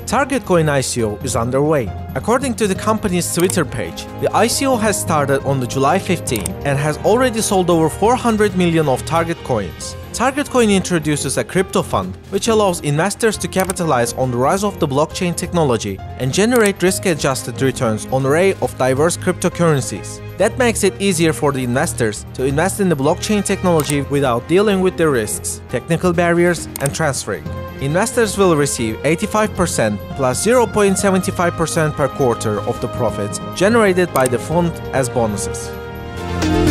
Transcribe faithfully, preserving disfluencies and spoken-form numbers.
Target Coin I C O is underway. According to the company's Twitter page, the I C O has started on the July fifteenth and has already sold over four hundred million of Target coins. Target Coin introduces a crypto fund, which allows investors to capitalize on the rise of the blockchain technology and generate risk-adjusted returns on an array of diverse cryptocurrencies. That makes it easier for the investors to invest in the blockchain technology without dealing with the risks, technical barriers, and transferring. Investors will receive eighty-five percent plus zero point seven five percent per quarter of the profits generated by the fund as bonuses.